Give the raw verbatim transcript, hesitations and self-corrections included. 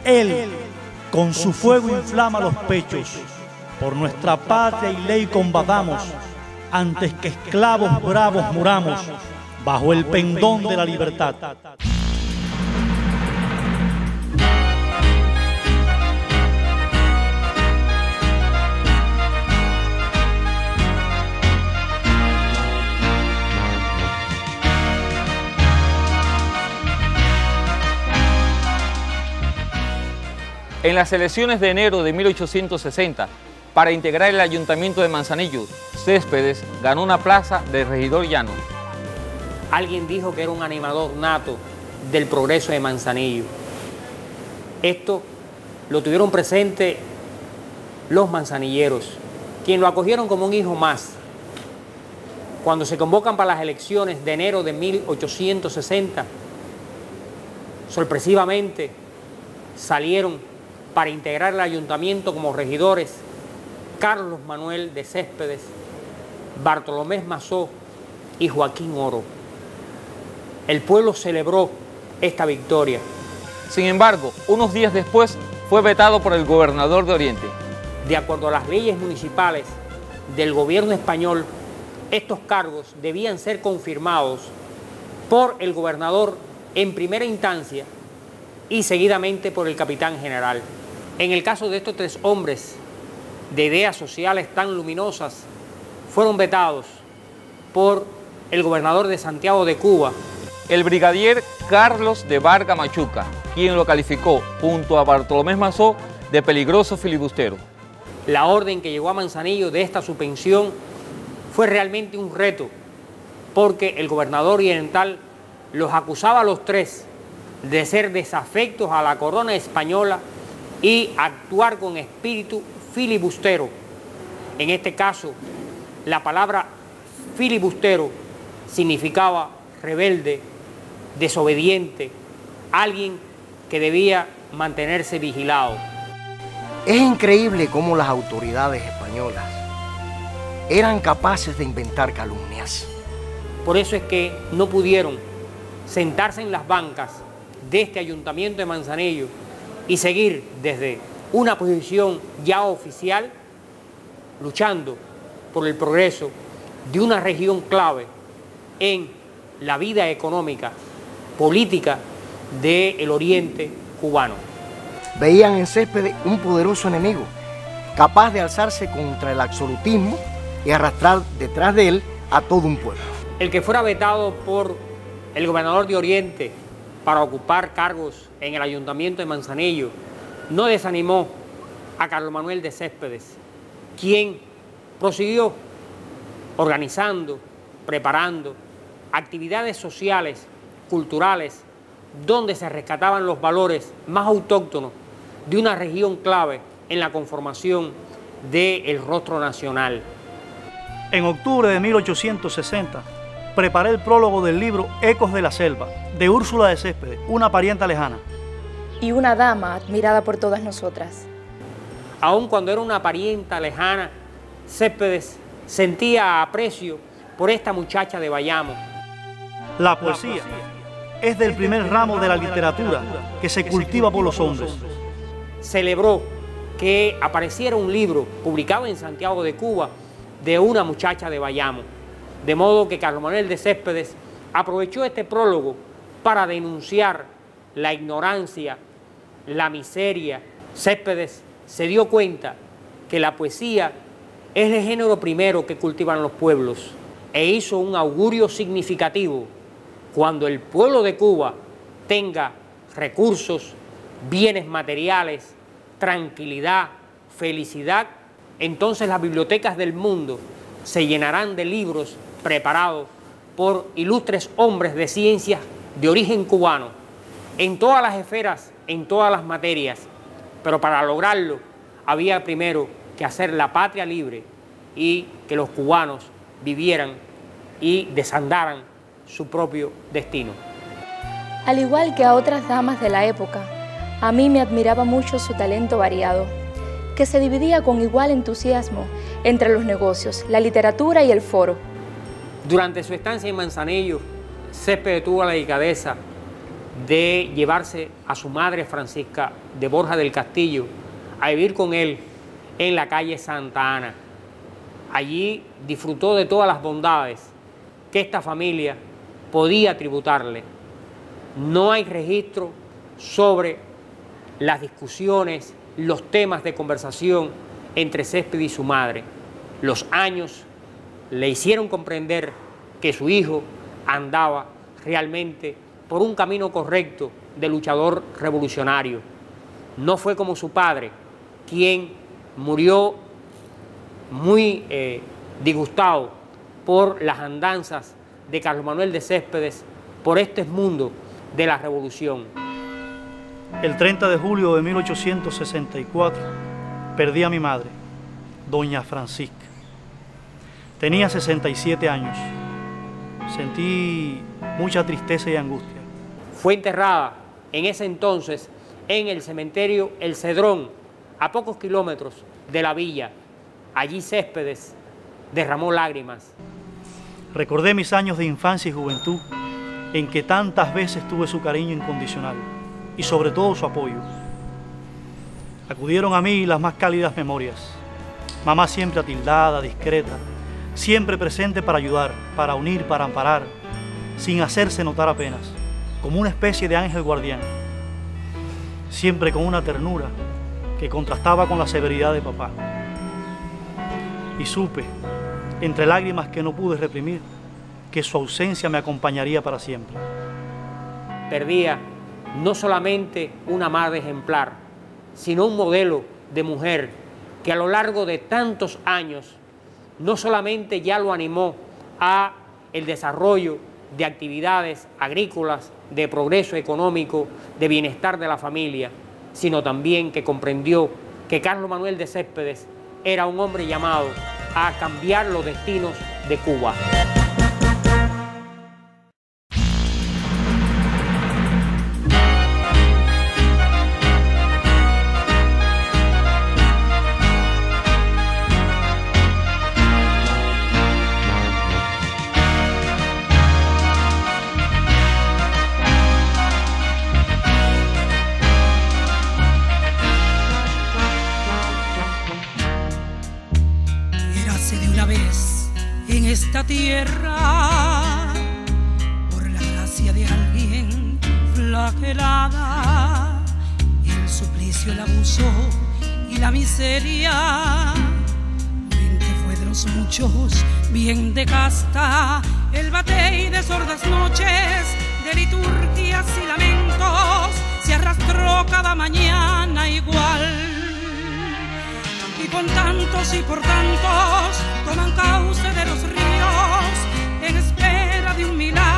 Él, con su fuego inflama los pechos. Por nuestra patria y ley combatamos, antes que esclavos bravos muramos, bajo el pendón de la libertad. En las elecciones de enero de mil ochocientos sesenta, para integrar el ayuntamiento de Manzanillo, Céspedes ganó una plaza de regidor llano. Alguien dijo que era un animador nato del progreso de Manzanillo. Esto lo tuvieron presente los manzanilleros, quienes lo acogieron como un hijo más. Cuando se convocan para las elecciones de enero de mil ochocientos sesenta, sorpresivamente salieron para integrar el ayuntamiento como regidores Carlos Manuel de Céspedes, Bartolomé Mazó y Joaquín Oro. El pueblo celebró esta victoria. Sin embargo, unos días después fue vetado por el gobernador de Oriente. De acuerdo a las leyes municipales del gobierno español, estos cargos debían ser confirmados por el gobernador en primera instancia y seguidamente por el capitán general. En el caso de estos tres hombres de ideas sociales tan luminosas, fueron vetados por el gobernador de Santiago de Cuba, el brigadier Carlos de Vargas Machuca, quien lo calificó, junto a Bartolomé Mazó, de peligroso filibustero. La orden que llegó a Manzanillo de esta suspensión fue realmente un reto, porque el gobernador oriental los acusaba a los tres de ser desafectos a la corona española y actuar con espíritu filibustero. En este caso, la palabra filibustero significaba rebelde, desobediente, alguien que debía mantenerse vigilado. Es increíble cómo las autoridades españolas eran capaces de inventar calumnias. Por eso es que no pudieron sentarse en las bancas de este ayuntamiento de Manzanillo y seguir desde una posición ya oficial luchando por el progreso de una región clave en la vida económica, política del oriente cubano. Veían en Céspedes un poderoso enemigo, capaz de alzarse contra el absolutismo y arrastrar detrás de él a todo un pueblo. El que fuera vetado por el gobernador de Oriente para ocupar cargos en el ayuntamiento de Manzanillo no desanimó a Carlos Manuel de Céspedes, quien prosiguió organizando, preparando actividades sociales, culturales, donde se rescataban los valores más autóctonos de una región clave en la conformación del rostro nacional. En octubre de mil ochocientos sesenta, preparé el prólogo del libro Ecos de la Selva, de Úrsula de Céspedes, una parienta lejana. Y una dama admirada por todas nosotras. Aun cuando era una parienta lejana, Céspedes sentía aprecio por esta muchacha de Bayamo. La poesía es del primer ramo de la literatura que se cultiva por los hombres. Celebró que apareciera un libro publicado en Santiago de Cuba de una muchacha de Bayamo. De modo que Carlos Manuel de Céspedes aprovechó este prólogo para denunciar la ignorancia, la miseria. Céspedes se dio cuenta que la poesía es el género primero que cultivan los pueblos e hizo un augurio significativo. Cuando el pueblo de Cuba tenga recursos, bienes materiales, tranquilidad, felicidad, entonces las bibliotecas del mundo se llenarán de libros preparados por ilustres hombres de ciencias de origen cubano, en todas las esferas, en todas las materias. Pero para lograrlo había primero que hacer la patria libre y que los cubanos vivieran y desandaran su propio destino. Al igual que a otras damas de la época, a mí me admiraba mucho su talento variado, que se dividía con igual entusiasmo entre los negocios, la literatura y el foro. Durante su estancia en Manzanillo, Céspedes tuvo la delicadeza de llevarse a su madre Francisca de Borja del Castillo a vivir con él en la calle Santa Ana. Allí disfrutó de todas las bondades que esta familia podía tributarle. No hay registro sobre las discusiones, los temas de conversación entre Céspedes y su madre. Los años le hicieron comprender que su hijo andaba realmente por un camino correcto de luchador revolucionario. No fue como su padre, quien murió muy eh, disgustado por las andanzas de Carlos Manuel de Céspedes por este mundo de la revolución. El treinta de julio de mil ochocientos sesenta y cuatro perdí a mi madre, doña Francisca. Tenía sesenta y siete años. Sentí mucha tristeza y angustia. Fue enterrada en ese entonces en el cementerio El Cedrón, a pocos kilómetros de la villa. Allí Céspedes derramó lágrimas. Recordé mis años de infancia y juventud, en que tantas veces tuve su cariño incondicional y sobre todo su apoyo. Acudieron a mí las más cálidas memorias. Mamá siempre atildada, discreta, siempre presente para ayudar, para unir, para amparar, sin hacerse notar apenas, como una especie de ángel guardián, siempre con una ternura que contrastaba con la severidad de papá. Y supe, entre lágrimas que no pude reprimir, que su ausencia me acompañaría para siempre. Perdía no solamente una madre ejemplar, sino un modelo de mujer que a lo largo de tantos años no solamente ya lo animó a el desarrollo de actividades agrícolas, de progreso económico, de bienestar de la familia, sino también que comprendió que Carlos Manuel de Céspedes era un hombre llamado a cambiar los destinos de Cuba. En esta tierra, por la gracia de alguien flagelada, el suplicio, el abuso y la miseria, ven que fue de los muchos, bien de casta, el batey de sordas noches, de liturgias y lamentos, se arrastró cada mañana igual. Y con tantos y por tantos toman cauce de los ríos en espera de un milagro.